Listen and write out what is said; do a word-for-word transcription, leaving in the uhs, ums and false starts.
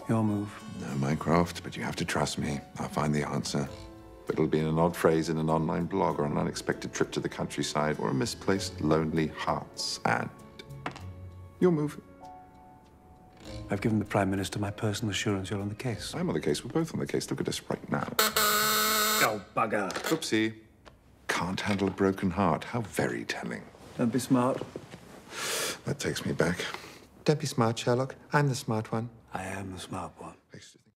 Your move. No, Mycroft, but you have to trust me. I'll find the answer. But it'll be in an odd phrase in an online blog, or an unexpected trip to the countryside, or a misplaced lonely heart's and your move. I've given the Prime Minister my personal assurance you're on the case. I'm on the case. We're both on the case. Look at us right now. Oh, bugger. Oopsie. Can't handle a broken heart. How very telling. Don't be smart. That takes me back. Don't be smart, Sherlock. I'm the smart one. I am the smart one.